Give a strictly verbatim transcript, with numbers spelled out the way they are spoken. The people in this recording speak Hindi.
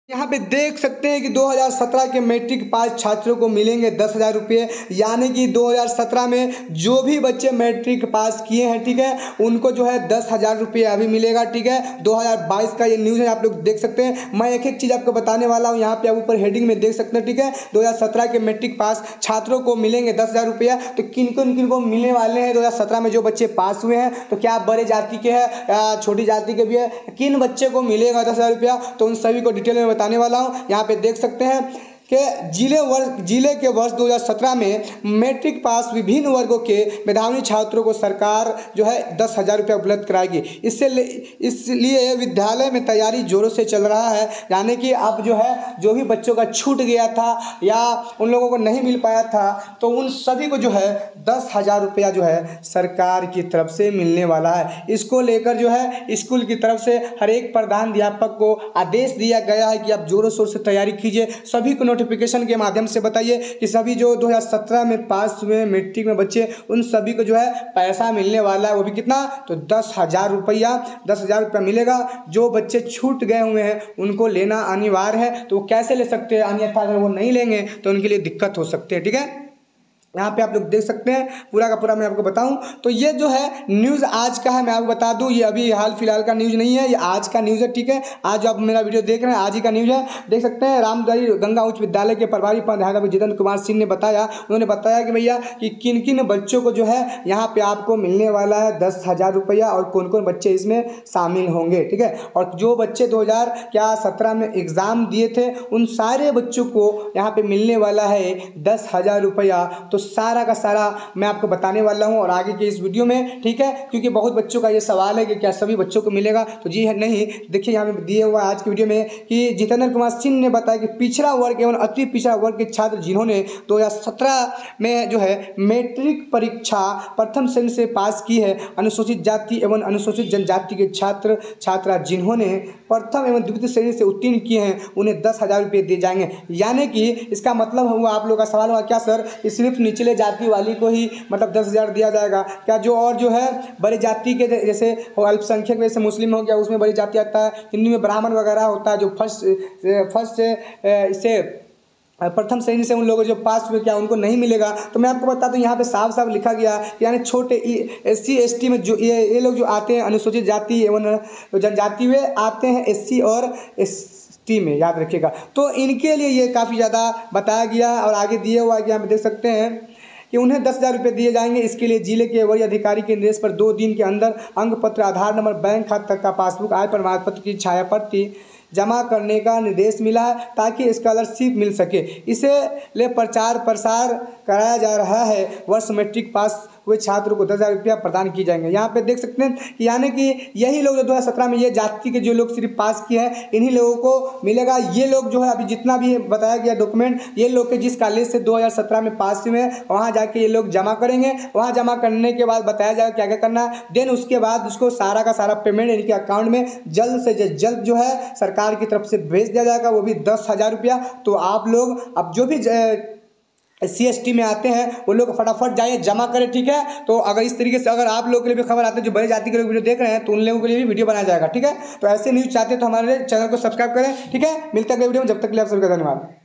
यहाँ पे देख सकते हैं कि दो हज़ार सत्रह के मैट्रिक पास छात्रों को मिलेंगे दस हज़ार रुपये, यानी कि दो हज़ार सत्रह में जो भी बच्चे मैट्रिक पास किए हैं, ठीक है, उनको जो है दस हज़ार रुपये अभी मिलेगा। ठीक है, दो हज़ार बाईस का ये न्यूज़ है, आप लोग देख सकते हैं। मैं एक एक चीज़ आपको बताने वाला हूँ, यहाँ पे आप ऊपर हेडिंग में देख सकते हैं। ठीक है, दो हज़ार सत्रह के मैट्रिक पास छात्रों को मिलेंगे दस हज़ार रुपया। तो किन किन किन को मिलने वाले हैं? दो हज़ार सत्रह में जो बच्चे पास हुए हैं, तो क्या बड़े जाति के हैं या छोटी जाति के भी है, किन बच्चे को मिलेगा दस हज़ार रुपया, तो उन सभी को डिटेल में बताने वाला हूँ। यहाँ पे देख सकते हैं कि जिले वर्ग जिले के वर्ष दो हज़ार सत्रह में मैट्रिक पास विभिन्न वर्गों के मेधावी छात्रों को सरकार जो है दस हज़ार रुपया उपलब्ध कराएगी। इससे इसलिए विद्यालय में तैयारी जोरों से चल रहा है, यानी कि अब जो है जो भी बच्चों का छूट गया था या उन लोगों को नहीं मिल पाया था, तो उन सभी को जो है दस हज़ार रुपया जो है सरकार की तरफ से मिलने वाला है। इसको लेकर जो है स्कूल की तरफ से हर एक प्रधानाध्यापक को आदेश दिया गया है कि आप जोरों शोर से तैयारी कीजिए। सभी को नोटिफिकेशन के माध्यम से बताइए कि सभी जो दो हज़ार सत्रह में पास हुए मैट्रिक में बच्चे, उन सभी को जो है पैसा मिलने वाला है। वो भी कितना? तो दस हज़ार रुपया दस हज़ार रुपया मिलेगा। जो बच्चे छूट गए हुए हैं उनको लेना अनिवार्य है, तो वो कैसे ले सकते हैं, अन्यथा अगर वो नहीं लेंगे तो उनके लिए दिक्कत हो सकती है। ठीक है, यहाँ पे आप लोग देख सकते हैं, पूरा का पूरा मैं आपको बताऊं तो ये जो है न्यूज़ आज का है। मैं आपको बता दूं, ये अभी हाल फिलहाल का न्यूज़ नहीं है, ये आज का न्यूज़ है। ठीक है, आज जो आप मेरा वीडियो देख रहे हैं आज ही का न्यूज़ है। देख सकते हैं, रामदरी गंगा उच्च विद्यालय के प्रभारी प्राध्यापक जितेंद्र कुमार सिंह ने बताया, उन्होंने बताया कि भैया कि किन किन बच्चों को जो है यहाँ पे आपको मिलने वाला है दस हज़ार रुपया और कौन कौन बच्चे इसमें शामिल होंगे। ठीक है, और जो बच्चे दो हज़ार क्या सत्रह में एग्ज़ाम दिए थे उन सारे बच्चों को यहाँ पे मिलने वाला है दस हज़ार रुपया। तो सारा का सारा मैं आपको बताने वाला हूं और आगे के इस वीडियो में। ठीक है, क्योंकि बहुत बच्चों का ये सवाल है कि क्या सभी बच्चों को मिलेगा, तो जी है नहीं। देखिए यहाँ पे दिया हुआ आज की वीडियो में कि जितेंद्र कुमार सिंह ने बताया कि पिछड़ा वर्ग एवं अति पिछड़ा वर्ग के छात्र जिन्होंने दो हज़ार सत्रह में जो है मैट्रिक परीक्षा प्रथम श्रेणी से पास की है, अनुसूचित जाति एवं अनुसूचित जनजाति के छात्र छात्रा जिन्होंने प्रथम एवं द्वितीय श्रेणी से उत्तीर्ण किए हैं, उन्हें दस हज़ार रुपये दिए जाएंगे। यानी कि इसका मतलब हुआ, आप लोग का सवाल हुआ क्या सर सिर्फ निचले जाति वाली को ही मतलब दस हज़ार दिया जाएगा क्या? जो और जो है बड़ी जाति के जैसे अल्पसंख्यक जैसे मुस्लिम हो गया, उसमें बड़ी जाति आता है, हिंदी में ब्राह्मण वगैरह होता है, जो फर्स्ट फर्स्ट इसे प्रथम श्रेणी से उन लोगों जो पास हुए क्या उनको नहीं मिलेगा? तो मैं आपको बता दूं, यहाँ पे साफ साफ लिखा गया यानी छोटे एस सी एस टी में जो ये ये लोग जो आते हैं अनुसूचित जाति एवं जनजाति वे आते हैं एस सी और एस टी में, याद रखिएगा। तो इनके लिए ये काफ़ी ज़्यादा बताया गया है और आगे दिए हुआ है कि यहाँ पे देख सकते हैं कि उन्हें दस हज़ार रुपये दिए जाएंगे। इसके लिए जिले के वरीय अधिकारी के निर्देश पर दो दिन के अंदर अंक पत्र, आधार नंबर, बैंक खाता का पासबुक, आय प्रमाण पत्र की छाया प्रति जमा करने का निर्देश मिला है ताकि स्कॉलरशिप मिल सके। इसे ले प्रचार प्रसार कराया जा रहा है। वर्ष मैट्रिक पास हुए छात्रों को दस हज़ार रुपया प्रदान किए जाएंगे। यहाँ पे देख सकते हैं कि यानी कि यही लोग जो दो हज़ार सत्रह में ये जाति के जो लोग सिर्फ पास किए हैं इन्हीं लोगों को मिलेगा। ये लोग जो है अभी जितना भी बताया गया डॉक्यूमेंट, ये लोग के जिस कॉलेज से दो हज़ार सत्रह में पास हुए हैं वहाँ जाके ये लोग जमा करेंगे। वहाँ जमा करने के बाद बताया जाएगा क्या क्या करना है। देन उसके बाद उसको सारा का सारा पेमेंट इनके अकाउंट में जल्द से जल्द जो है सरकार की तरफ से भेज दिया जाएगा, वो भी दस हज़ार रुपया। तो आप लोग अब जो भी सी एस टी में आते हैं वो लोग फटाफट जाइए जमा करें। ठीक है, तो अगर इस तरीके से अगर आप लोगों के लिए भी खबर आती है, जो बड़े जाति के लोग वीडियो देख रहे हैं, तो उन लोगों के लिए भी वीडियो बनाया जाएगा। ठीक है, तो ऐसे न्यूज़ चाहते हैं तो हमारे चैनल को सब्सक्राइब करें। ठीक है, मिलते हैं अगले वीडियो में, जब तक के लिए आप सभी का धन्यवाद।